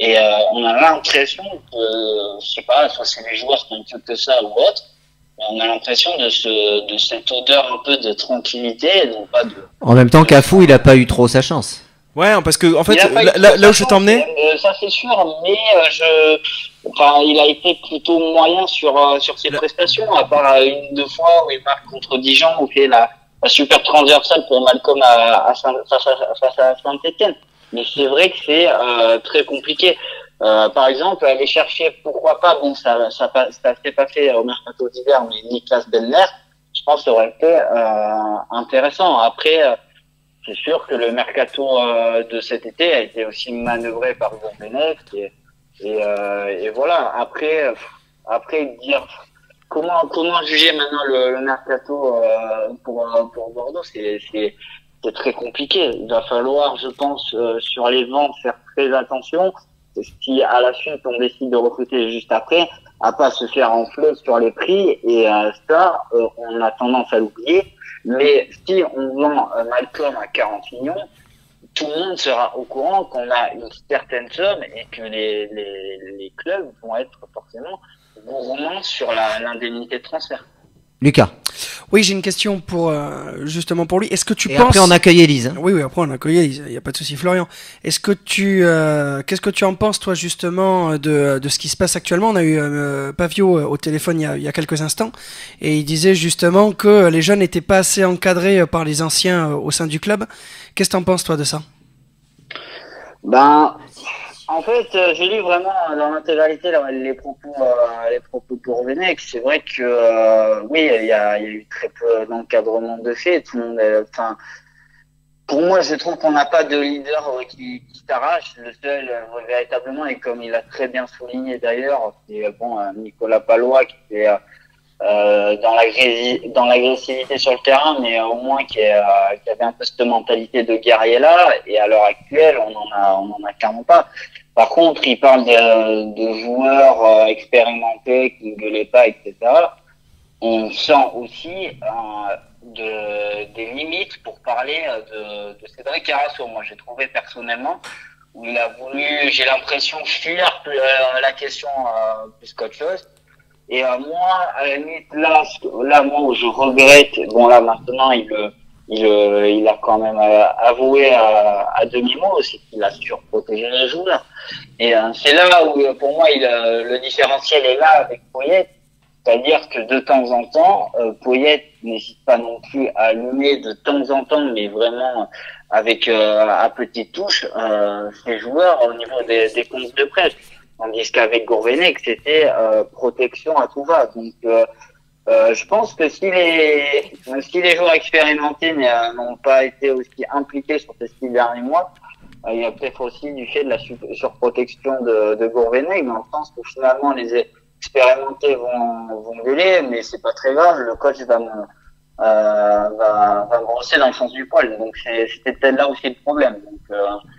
Et on a l'impression que, je sais pas, soit c'est les joueurs qui ont que ça ou autre, mais on a l'impression de cette odeur un peu de tranquillité, et non pas de... En même temps, Cafou, il a pas eu trop sa chance. Ouais, parce que en fait, Il a pas eu là où je t'emmenais, ça c'est sûr, mais il a été plutôt moyen sur ses prestations, à part une ou deux fois où il marque contre Dijon, où il fait la super transversale pour Malcolm face à Saint-Etienne. Mais c'est vrai que c'est très compliqué. Par exemple, aller chercher, pourquoi pas, bon, ça s'est pas fait au mercato d'hiver, mais Niklas Bellner, je pense que ça aurait été intéressant. Après, c'est sûr que le mercato de cet été a été aussi manœuvré par Gourvenec et voilà. Après dire comment juger maintenant le mercato pour Bordeaux, c'est très compliqué. Il va falloir, je pense, sur les ventes faire très attention. Si à la suite on décide de recruter juste après, à pas se faire enfler sur les prix et ça, on a tendance à l'oublier. Mais si on vend Malcolm à 40 millions, tout le monde sera au courant qu'on a une certaine somme et que les clubs vont être forcément gourmands sur l'indemnité de transfert. Lucas. Oui, j'ai une question pour justement pour lui. Est-ce que tu Et penses... après, on accueille Élise. Hein. Oui, après on accueille Élise. Il n'y a pas de souci, Florian. Est-ce que qu'est-ce que tu en penses toi justement de ce qui se passe actuellement? On a eu Pavio au téléphone il y a quelques instants et il disait justement que les jeunes n'étaient pas assez encadrés par les anciens au sein du club. Qu'est-ce que tu en penses toi de ça? En fait, j'ai lu vraiment dans l'intégralité les propos de Gourvenec. C'est vrai que oui, il y a eu très peu d'encadrement de fait. Tout le monde, pour moi, je trouve qu'on n'a pas de leader qui s'arrache. Le seul véritablement, et comme il a très bien souligné d'ailleurs, c'est Nicolas Palois qui était dans l'agressivité sur le terrain, mais au moins qui avait un peu cette mentalité de guerrier là. Et à l'heure actuelle, on en a clairement pas. Par contre, il parle de joueurs expérimentés qui ne gueulaient pas, etc. On sent aussi des limites pour parler de Cédric Carrasco. Moi, j'ai trouvé personnellement où il a voulu, j'ai l'impression, fuir la question plus qu'autre chose. Et moi, à la limite, là, moi, où je regrette, bon là maintenant, il a quand même avoué à demi-mot aussi qu'il a surprotégé les joueurs. Et c'est là où, pour moi, le différentiel est là avec Poyet. C'est-à-dire que de temps en temps, Poyet n'hésite pas non plus à allumer de temps en temps, mais vraiment avec à petites touches, ses joueurs au niveau des comptes de presse. Tandis qu'avec Gourvenec, c'était protection à tout va. Donc, je pense que si les joueurs expérimentés n'ont pas été aussi impliqués sur ces 6 derniers mois, il y a peut-être aussi du fait de la surprotection de Gourvenec, dans le sens où finalement les expérimentés vont gueuler, mais c'est pas très grave, le coach va me brosser dans le sens du poil. Donc c'était peut-être là aussi le problème. Donc,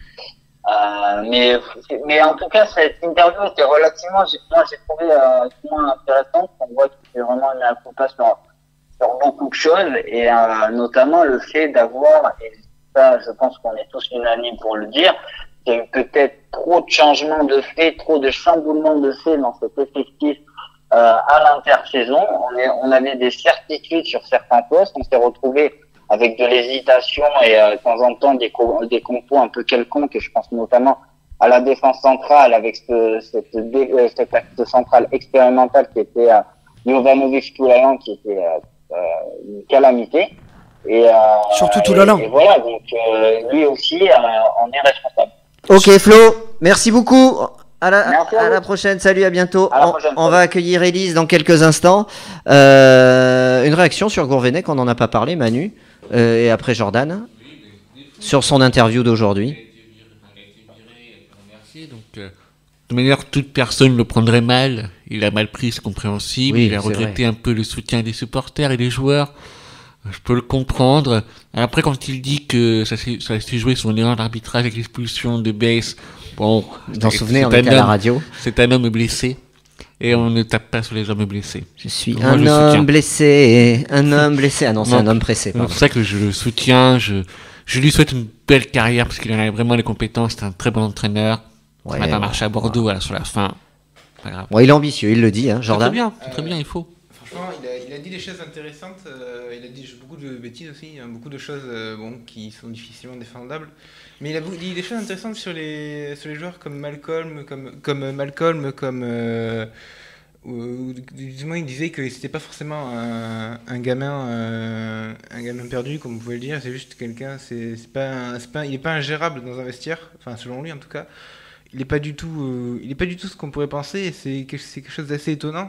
mais en tout cas, cette interview était relativement, moi j'ai trouvé moins intéressante. On voit qu'il y a vraiment une culpa sur beaucoup de choses, et notamment le fait d'avoir, et ça je pense qu'on est tous unanimes pour le dire, qu'il y a eu peut-être trop de changements de fait, trop de chamboulements de fait dans cet effectif à l'intersaison. On avait des certitudes sur certains postes, on s'est retrouvé avec de l'hésitation et de temps en temps des compos un peu quelconques, et je pense notamment à la défense centrale avec cette axe central expérimental qui était Jovanovic Toulalan, qui était une calamité. Et, surtout Toulalan. Et voilà, donc lui aussi en est responsable. Ok Flo, merci beaucoup. À la prochaine, salut, à bientôt. On va accueillir Élise dans quelques instants. Une réaction sur Gourvenec, on n'en a pas parlé, Manu, et après Jordan, sur son interview d'aujourd'hui. De manière, toute personne le prendrait mal. Il a mal pris, c'est compréhensible. Oui, il a regretté un peu le soutien des supporters et des joueurs. Je peux le comprendre. Après, quand il dit que ça s'est joué sur une erreur d'arbitrage avec l'expulsion de Bass, bon, vous en souvenez, on était à la radio. C'est un homme blessé. Et on ne tape pas sur les hommes blessés. Je suis un homme blessé. Un homme blessé. Ah non, c'est un homme pressé. C'est pour ça que je le soutiens. Je lui souhaite une belle carrière parce qu'il en a vraiment les compétences. C'est un très bon entraîneur. Ouais, On a pas ouais, marché à Bordeaux là, sur la fin. Pas grave. il est ambitieux, il le dit, hein, C'est Jordan. très bien, il faut. Franchement, il a dit des choses intéressantes. Il a dit beaucoup de bêtises aussi, hein, beaucoup de choses qui sont difficilement défendables. Mais il a dit des choses intéressantes sur les joueurs comme Malcolm, ou du moins il disait que c'était pas forcément un gamin perdu, comme vous pouvez le dire. C'est juste quelqu'un, il est pas ingérable dans un vestiaire, enfin selon lui en tout cas. Il est pas du tout ce qu'on pourrait penser. Et c'est quelque chose d'assez étonnant.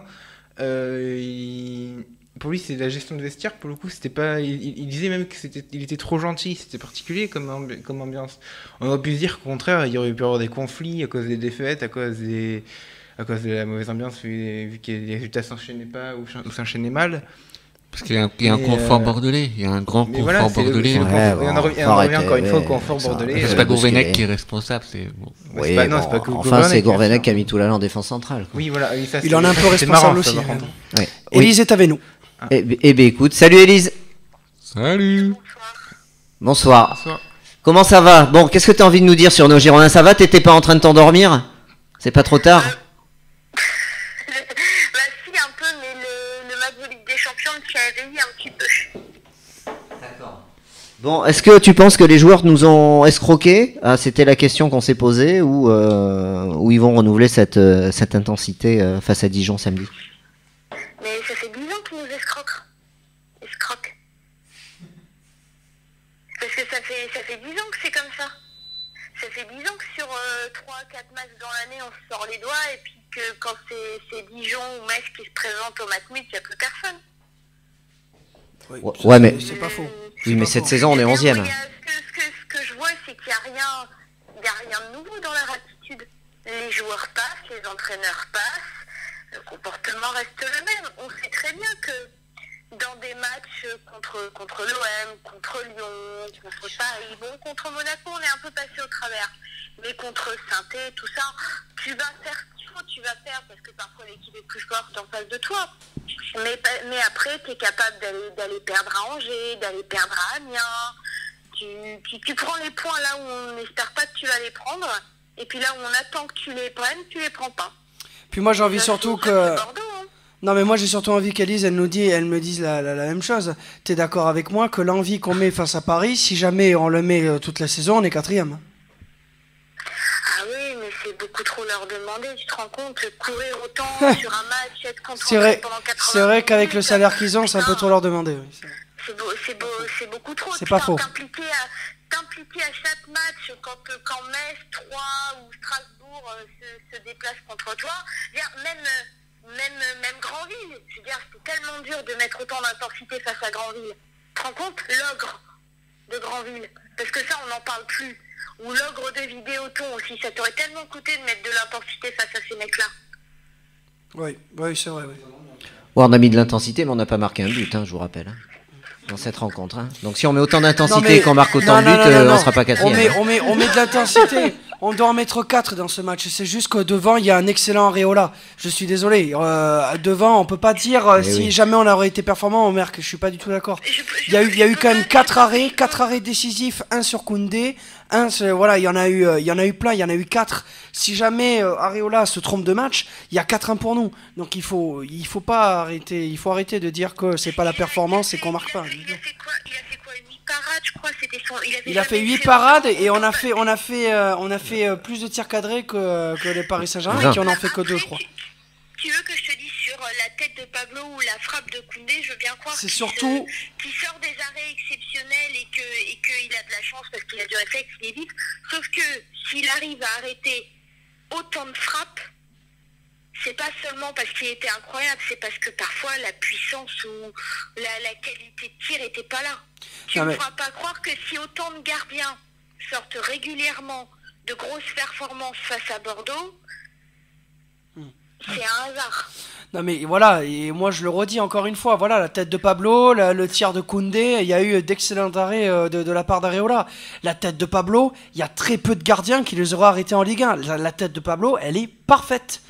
Pour lui, c'est la gestion de vestiaire. Pour le coup, c'était pas. Il disait même il était trop gentil. C'était particulier comme ambiance. On aurait pu se dire qu'au contraire, il y aurait pu y avoir des conflits à cause des défaites, à cause de la mauvaise ambiance, vu que les résultats s'enchaînaient pas ou s'enchaînaient mal. Parce qu'il y a un confort bordelais. Il y a un grand confort voilà, bordelais. et on en revient encore une fois au confort bordelais. C'est pas Gourvenec qui est responsable. Oui, c'est pas enfin, c'est Gourvenec qui a mis tout l'allant en défense centrale. Quoi. Oui, voilà. Il en est un peu responsable aussi. Ouais. Élise est avec nous. Eh bien, écoute, salut Élise. Salut. Bonsoir. Bonsoir. Comment ça va? Bon, qu'est-ce que tu as envie de nous dire sur nos Girondins? Ça va? T'étais pas en train de t'endormir? C'est pas trop tard? Bah si, un peu, mais le match de Ligue des Champions me tient éveillé un petit peu. D'accord. Bon, est-ce que tu penses que les joueurs nous ont escroqués? C'était la question qu'on s'est posée, ou ils vont renouveler cette intensité face à Dijon samedi? Mais ça fait 10 ans qu'ils nous escroquent. Parce que ça fait 10 ans que c'est comme ça. Ça fait 10 ans que sur 3-4 matchs dans l'année, on se sort les doigts, et puis que quand c'est Dijon ou Metz qui se présentent au match mid, il n'y a plus personne. Oui, Ouais, mais c'est pas faux. oui, mais cette saison on est 11e. Ce que je vois, c'est qu'il n'y a rien de nouveau dans leur attitude. Les joueurs passent, les entraîneurs passent, le comportement reste le même. On sait très bien que dans des matchs contre l'OM, contre Lyon, contre Paris, bon, contre Monaco, on est un peu passé au travers. Mais contre Saint-Étienne, tout ça, tu vas faire ce qu'il faut, tu vas faire, parce que parfois l'équipe est plus forte en face de toi. Mais après, tu es capable d'aller perdre à Angers, d'aller perdre à Amiens. Tu prends les points là où on n'espère pas que tu vas les prendre, et puis là où on attend que tu les prennes, tu les prends pas. Puis moi j'ai envie surtout que... Bordeaux, hein. Non mais moi j'ai surtout envie qu'Élise elle me dise la même chose. T'es d'accord avec moi que l'envie qu'on met face à Paris, si jamais on le met toute la saison, on est 4e. Ah oui, mais c'est beaucoup trop leur demander, tu te rends compte, courir autant sur un match, être concentré pendant 80 C'est vrai qu'avec le salaire qu'ils ont, c'est un peu trop leur demander. Oui. C'est beaucoup trop. C'est pas faux. T'impliquer à chaque match quand Metz, Troyes ou Strasbourg se déplacent contre toi, même Granville, je veux dire, c'est tellement dur de mettre autant d'intensité face à Granville. Tu te rends compte, l'ogre de Granville, parce que ça on n'en parle plus, ou l'ogre de Vidéoton aussi, ça t'aurait tellement coûté de mettre de l'intensité face à ces mecs-là. Oui, c'est vrai. Oui. Ouais, on a mis de l'intensité, mais on n'a pas marqué un but, je vous rappelle, dans cette rencontre. Donc si on met autant d'intensité et qu'on marque autant de buts, on ne sera pas 4e. On met de l'intensité. On doit en mettre 4 dans ce match. C'est juste que devant, il y a un excellent Areola. Je suis désolé. Devant, on peut pas dire si jamais on aurait été performant, on marque. Je suis pas du tout d'accord. Il y a eu quand même 4 arrêts décisifs, 1 sur Koundé, voilà, il y en a eu plein, il y en a eu 4. Si jamais Areola se trompe de match, il y a 4-1 pour nous. Donc il faut pas arrêter, il faut arrêter de dire que c'est pas la performance et qu'on marque pas. Il a fait quoi 8 parades, je crois, c'était son... Il a fait 8 parades et on a fait plus de tirs cadrés que les Paris Saint-Germain qui en ont fait que 2, je crois. Tu veux que je te dise sur la tête de Pablo ou la frappe de Koundé, je veux bien croire c'est surtout qu'il sort des arrêts exceptionnels et qu'il a de la chance parce qu'il a du réflexe, il est vite. Sauf que s'il arrive à arrêter autant de frappes, c'est pas seulement parce qu'il était incroyable, c'est parce que parfois la puissance ou la qualité de tir était pas là. Tu ne me feras pas croire que si autant de gardiens sortent régulièrement de grosses performances face à Bordeaux, c'est un hasard. Non mais voilà, et moi je le redis encore une fois, voilà, la tête de Pablo, le tir de Koundé, il y a eu d'excellents arrêts de la part d'Areola. La tête de Pablo, il y a très peu de gardiens qui les auraient arrêtés en Ligue 1. La tête de Pablo, elle est parfaite.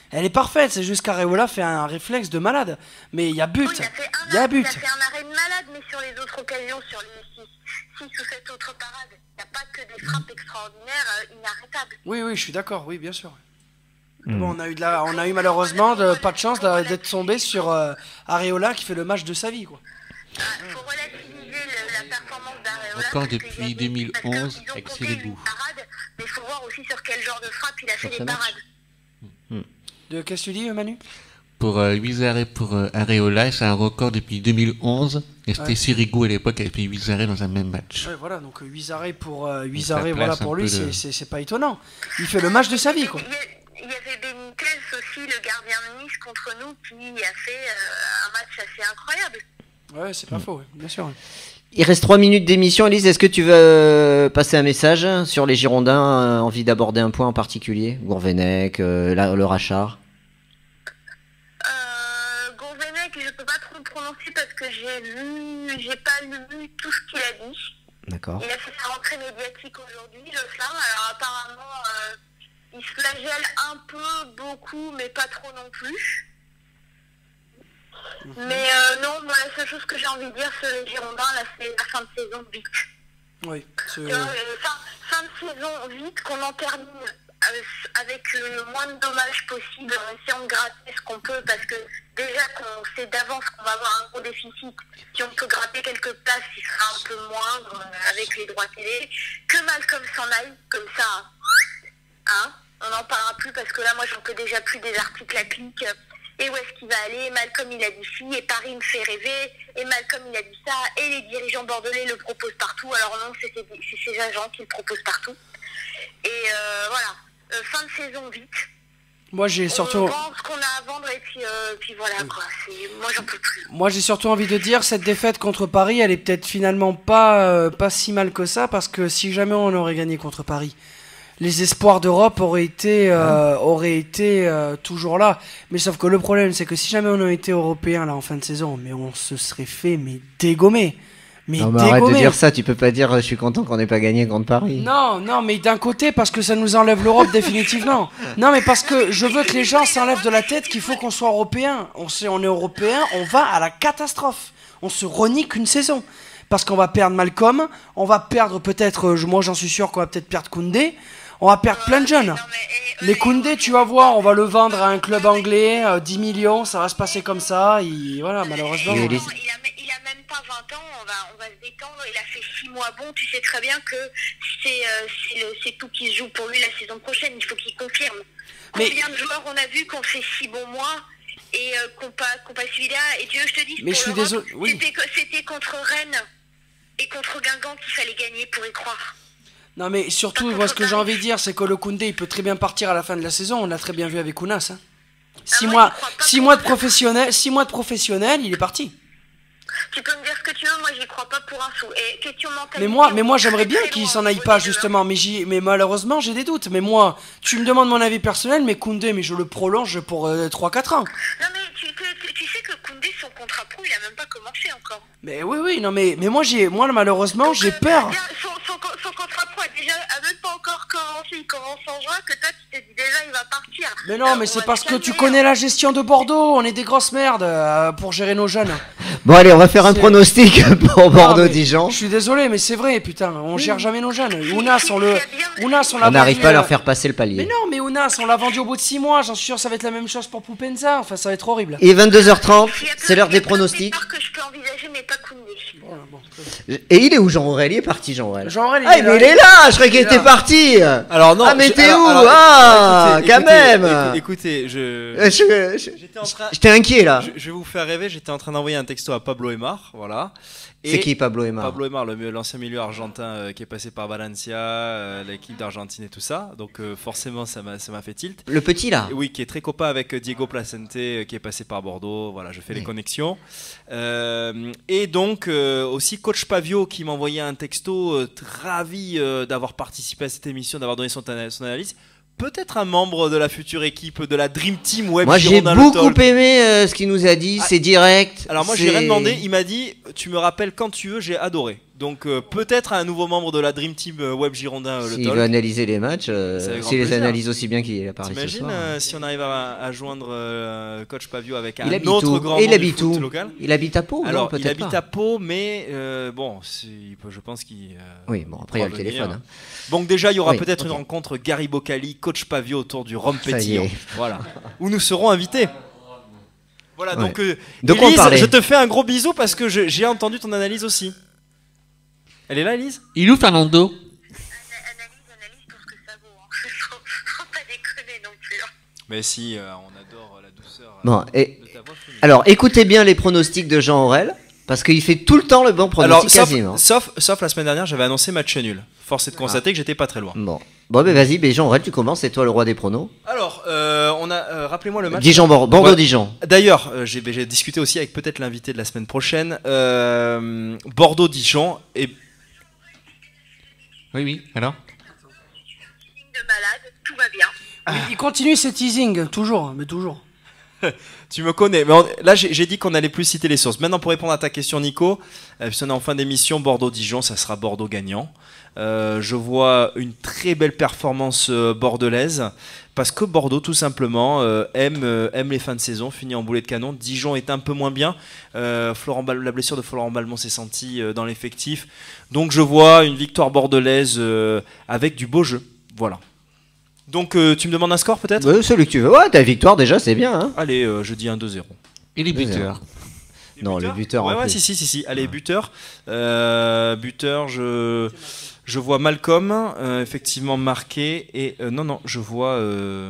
Elle est parfaite, c'est juste qu'Areola fait un réflexe de malade. Mais il y a but. Oui, Il y a but. Il a fait un arrêt de malade, mais sur les autres occasions, sur les 6 ou 7 autres parades, il n'y a pas que des frappes extraordinaires, inarrêtables. Oui, je suis d'accord, oui, bien sûr. Bon, on a eu malheureusement pas de chance d'être tombé sur Areola qui fait le match de sa vie, quoi. Il faut relativiser la performance d'Areola. Encore parce qu'il depuis y a des- 2011 parce qu'ils ont avec compté Sirigu. une parade, mais il faut voir aussi sur quel genre de frappe il a fait ce les match. parades. Qu'est-ce que tu dis, Manu? Pour 8 arrêts pour Areola, c'est un record depuis 2011. Et c'était Ouais. Sirigu à l'époque qui avait fait 8 arrêts dans un même match. Ouais, voilà, donc 8 arrêts pour, ça place un lui, peu le- c'est pas étonnant. Il fait le match de sa vie, quoi. Il y avait Benitez aussi, le gardien de Nice contre nous, qui a fait un match assez incroyable. Ouais, c'est pas faux, ouais, bien sûr. Il reste 3 minutes d'émission. Elise, est-ce que tu veux passer un message sur les Girondins, envie d'aborder un point en particulier? Gourvenec, le Rachard. Gourvenec, je peux pas trop me prononcer parce que j'ai pas vu tout ce qu'il a dit. D'accord. Il a fait sa rentrée médiatique aujourd'hui, le Flamme. Alors apparemment, il se flagelle un peu, beaucoup, mais pas trop non plus. Mais non, moi la seule chose que j'ai envie de dire sur les Girondins, là, c'est la fin de saison vite. Oui, Tu vois, fin de saison vite, qu'on en termine avec le moins de dommages possible, en essayant de gratter ce qu'on peut, parce que déjà qu'on sait d'avance qu'on va avoir un gros déficit, si on peut gratter quelques places, il sera un peu moindre avec les droits télé, que Malcolm s'en aille, comme ça, hein, on n'en parlera plus, parce que là, moi, j'en peux déjà plus des articles à clic. Et où est-ce qu'il va aller? Malcolm il a dit ci, et Paris me fait rêver, et Malcolm il a dit ça, et les dirigeants bordelais le proposent partout. Alors non, c'est ses agents qui le proposent partout. Et voilà, fin de saison vite. Moi, j'ai surtout... On vend ce qu'on a à vendre, et puis voilà, quoi. Moi, j'en peux plus. Moi, j'ai surtout envie de dire, cette défaite contre Paris, elle est peut-être finalement pas si mal que ça, parce que si jamais on aurait gagné contre Paris, les espoirs d'Europe auraient été toujours là. Mais sauf que le problème, c'est que si jamais on avait été européen là en fin de saison, mais on se serait fait dégommer. Non, mais arrête de dire ça, tu peux pas dire je suis content qu'on n'ait pas gagné contre Paris. Non, mais d'un côté, parce que ça nous enlève l'Europe définitivement. Non, mais parce que je veux que les gens s'enlèvent de la tête qu'il faut qu'on soit européen. On est européen, on va à la catastrophe. On se renie qu'une saison. Parce qu'on va perdre Malcolm, on va perdre peut-être, moi j'en suis sûr qu'on va peut-être perdre Koundé. On va perdre plein de jeunes. Les Koundé, tu vas voir, on va le vendre à un club anglais, 10 millions, ça va se passer comme ça. Voilà, malheureusement. Il a même pas 20 ans, on va se détendre. Il a fait 6 mois bons. Tu sais très bien que c'est tout qui se joue pour lui la saison prochaine. Il faut qu'il confirme. Combien de joueurs on a vu qu'on fait 6 bons mois et qu'on pas suivi là? Et tu veux que je te dise, mais je suis désolé. Oui. C'était contre Rennes et contre Guingamp qu'il fallait gagner pour y croire. Non, mais surtout, moi, ce que j'ai envie de dire, c'est que le Koundé, il peut très bien partir à la fin de la saison. On l'a très bien vu avec Ounas. Hein. 6 mois de professionnel, il est parti. Tu peux me dire ce que tu veux, moi j'y crois pas pour un sou. Et question mentalité. Mais moi j'aimerais bien qu'il s'en aille pas justement, mais malheureusement j'ai des doutes. Mais moi, tu me demandes mon avis personnel, mais Koundé, mais je le prolonge pour 3-4 ans. Non mais tu sais que Koundé, son contrat pro, il a même pas commencé encore. Mais oui, non mais moi malheureusement donc, j'ai peur. Son contrat pro a même pas encore commencé, il commence en juin, que toi tu t'es dit déjà il va partir. Mais non, mais c'est parce que tu connais la gestion de Bordeaux, on est des grosses merdes pour gérer nos jeunes. Bon allez, on va faire un pronostic pour Bordeaux-Dijon. Je suis désolé, mais c'est vrai, putain, on gère jamais nos jeunes. Ounas, on n'arrive pas à leur faire passer le palier. Mais non, mais Ounas, on l'a vendu au bout de 6 mois, j'en suis sûr, ça va être la même chose pour Poupenza, enfin ça va être horrible. Et 22h30, c'est l'heure des pronostics. Que je peux envisager, mais pas Koundé. Et il est où Jean Aurel? Il est parti Jean Aurel. Mais il est là, je croyais qu'il était parti. Alors non. Ah mais t'es où? Quand même. Écoutez, j'étais inquiet là. Je vais vous faire rêver. J'étais en train d'envoyer un texto à Pablo Aimar, voilà. C'est qui Pablo Aimar? Pablo Aimar, l'ancien milieu argentin qui est passé par Valencia, l'équipe d'Argentine et tout ça. Donc forcément, ça m'a fait tilt. Le petit là. Oui, qui est très copain avec Diego Placente, qui est passé par Bordeaux. Voilà, je fais les connexions. Et donc aussi coach Pavio qui m'a envoyé un texto ravi d'avoir participé à cette émission, d'avoir donné son analyse. Peut-être un membre de la future équipe de la Dream Team Web. Moi j'ai beaucoup aimé ce qu'il nous a dit, c'est direct. Alors moi j'ai rien demandé, il m'a dit tu me rappelles quand tu veux, j'ai adoré. Donc peut-être un nouveau membre de la Dream Team Web Girondin, le S'il Talk. veut analyser les matchs, avec grand s'il les plaisir. analyse aussi bien qu'il est à Paris ce T'imagines soir. si on arrive à joindre Coach Pavio avec Il un habite autre où grand Et il nom du habite foot où local. Il habite à Pau? Alors, Non, il peut-être habite pas. à Pau, mais bon, je pense qu'il. Oui, bon, après il y a le pourra venir. téléphone. Hein. Donc déjà, il y aura Oui, peut-être ok. une rencontre Gary Boccali, Coach Pavio autour du Rhum Ça y pétillant. est. Voilà. Où nous serons invités. Voilà, Ouais. donc De quoi on Élise, parlait je te fais un gros bisou parce que j'ai entendu ton analyse aussi. Elle est là, Élise? Il est où Fernando? Analyse pour ce que ça vaut. Hein. Faut pas déconner non plus. Hein. Mais si, on adore la douceur Bon, et de ta voix. alors écoutez bien les pronostics de Jean Aurel, parce qu'il fait tout le temps le bon Alors, pronostic quasiment. sauf la semaine dernière, j'avais annoncé match nul. Force est de constater que j'étais pas très loin. Bon, ben vas-y, Jean Aurel, tu commences, c'est toi le roi des pronos. Alors, on a rappelez-moi le match. Bordeaux-Dijon. D'ailleurs, j'ai discuté aussi avec peut-être l'invité de la semaine prochaine. Bordeaux-Dijon et Oui, alors De malade, tout va bien. Il continue ses teasings, toujours, mais toujours. tu me connais. Mais là, j'ai dit qu'on allait plus citer les sources. Maintenant, pour répondre à ta question, Nico, puisqu'on est en fin d'émission, Bordeaux-Dijon, ça sera Bordeaux gagnant. Je vois une très belle performance bordelaise parce que Bordeaux, tout simplement, aime les fins de saison, finit en boulet de canon. Dijon est un peu moins bien. La blessure de Florent Balmont s'est sentie dans l'effectif. Donc, je vois une victoire bordelaise avec du beau jeu. Voilà. Donc, tu me demandes un score peut-être? Celui que tu veux. Ouais, ta victoire déjà, c'est bien. Hein. Allez, je dis un 2-0. Et les buteurs? Non, le buteur en Ouais, plus. si. Allez, buteur. Buteur, je vois Malcolm, effectivement marqué. Et non, je vois.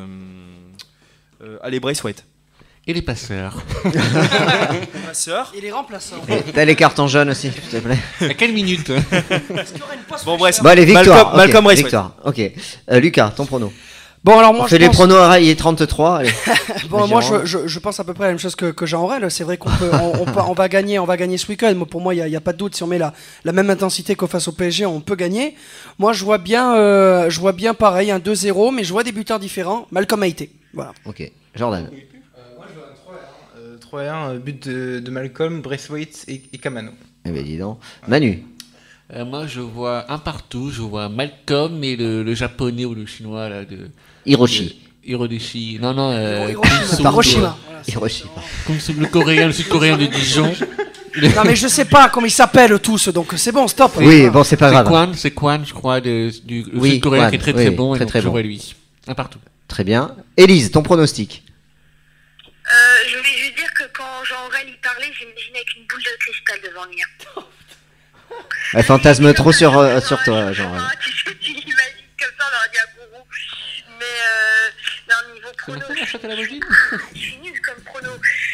Allez, Braithwaite. Et les passeurs? Passeur. Et les remplaçants. Et t'as les cartons jaunes aussi, s'il te plaît. À quelle minute? Bon, bref. Bon, allez, victoire. Malcolm ok, Braithwaite. victoire. Ok. Lucas, ton prono. Bon, alors moi, On fait je les pense... pronos, il est 33. Allez. Bon, moi, Gironde. je pense à peu près la même chose que Jean Aurel. C'est vrai on va gagner ce week-end. Moi, pour moi, il n'y a pas de doute. Si on met la même intensité qu'au face au PSG, on peut gagner. Moi, je vois bien pareil, un 2-0, mais je vois des buteurs différents. Malcolm Haïté. Voilà. Ok. Jordan. Moi, je vois un 3-1, but de Malcolm, Braithwaite et Kamano. Eh ben, dis donc. Manu. Moi, je vois un partout. Je vois Malcolm et le japonais ou le chinois là de Hiroshi. Hiroshi. Non, Hiroshima. Voilà, c'est- Hiroshima. le coréen, le sud-coréen de Dijon. Non, mais je sais pas comment ils s'appellent tous, donc c'est bon, stop. Oui, bon, c'est pas grave. C'est Kwan, je crois, le Oui, sud-coréen Kwan, qui est très oui, très bon. très, Et donc, très je bon. vois lui. Un partout. Très bien. Élise, ton pronostic. Je voulais juste dire que quand Jean-Aurel y parlait, j'imaginais avec une boule de cristal devant lui. Hein. Elle fantasme trop sur toi, Jean. Ah, tu sais, tu l'imagines comme ça, on aurait dit un gourou. Mais au niveau prono, Comment ça, la chatte à la voisine? je suis nulle comme prono.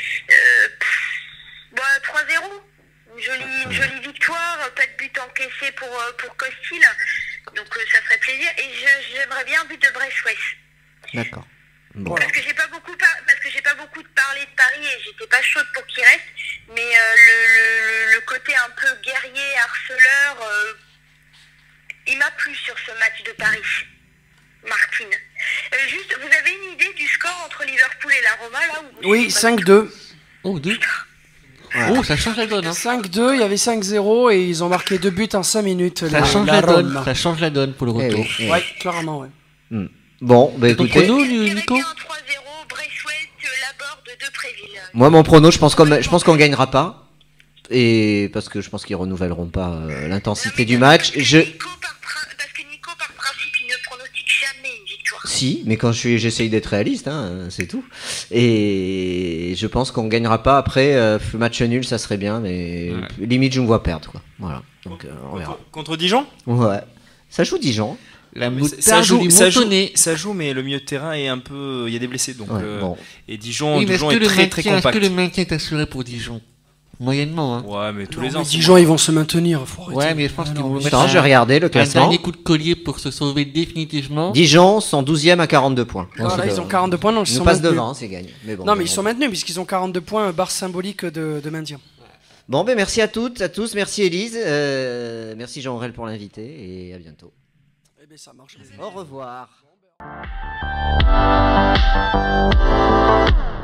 3-0. Une jolie victoire, pas de but encaissé pour Costil. Donc ça ferait plaisir. Et j'aimerais bien un but de Braithwaite. D'accord. Bon. Parce que j'ai pas beaucoup parlé de Paris et j'étais pas chaude pour qu'il reste, mais le côté un peu guerrier, harceleur, il m'a plu sur ce match de Paris. Martine. Juste, vous avez une idée du score entre Liverpool et la Roma là ou Oui, 5-2. Oh, 2. Ouais. Oh, ça change la donne. Hein. 5-2, il y avait 5-0 et ils ont marqué 2 buts en 5 minutes. Ça change la donne. Ça change la donne pour le Eh retour. oui, eh oui. Ouais, clairement, ouais. Bon, bah Ton écoutez. prono, Je dirais Nico? bien un 3-0, Braithwaite, Laborde, de Préville. Moi, mon prono, je pense qu'on gagnera pas. Et parce que je pense qu'ils renouvelleront pas l'intensité du match. Parce que Nico, par principe, il ne pronostique jamais une victoire. Si, mais quand j'essaye d'être réaliste, hein, c'est tout. Et je pense qu'on gagnera pas. Après, match nul, ça serait bien, mais limite, je me vois perdre, quoi. Voilà. Donc, on verra. Contre Dijon? Ouais. Ça joue Dijon. La Mais moutarde du Montonnet. ça joue, mais le milieu de terrain est un peu. Il y a des blessés. Donc, Ouais, bon. Et Dijon, Oui, mais Dijon est-ce est que, très très est-ce compact. que le maintien est assuré pour Dijon? Moyennement, hein. Ouais, mais tous Non, les mais ans. Dijon, ils vont se maintenir. Faut arrêter. Ouais, mais je pense qu'ils vont mettre Attends, je vais regarder le un classement. dernier coup de collier pour se sauver définitivement. Dijon sont 12e à 42 points. Voilà, ils ont 42 points, non, ils Ils nous sont passent maintenus. devant, c'est gagné. Mais bon, Non, mais ils sont maintenus puisqu'ils ont 42 points, barre symbolique de maintien. Bon, ben merci à toutes, à tous. Merci Élise. Merci Jean Aurel pour l'invité. Et à bientôt. Eh bien, ça marche. Au revoir.